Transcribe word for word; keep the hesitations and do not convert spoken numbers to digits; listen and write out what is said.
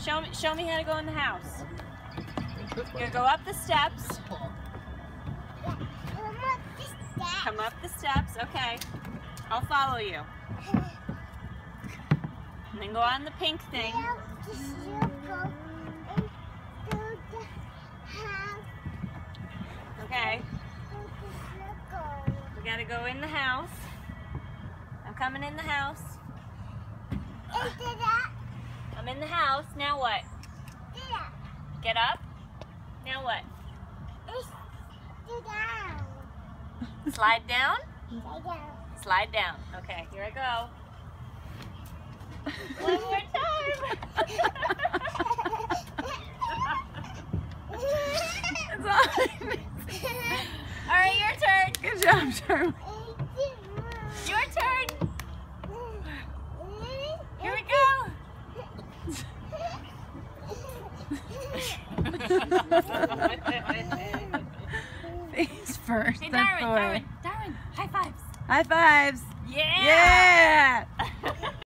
Show me, show me how to go in the house. You're gonna go up the steps. Come up the steps. Okay. I'll follow you. And then go on the pink thing. Okay. We gotta go in the house. I'm coming in the house. I'm in the house. Now what? Get up. Now what? Slide down? Slide down. Okay, here I go. One more time. That's all I miss. All right, your turn. Good job, Charlie. Your turn. Here we go. Face first. Hey, That's Darwin, the way. Darwin, Darwin, high fives. High fives. Yeah. Yeah.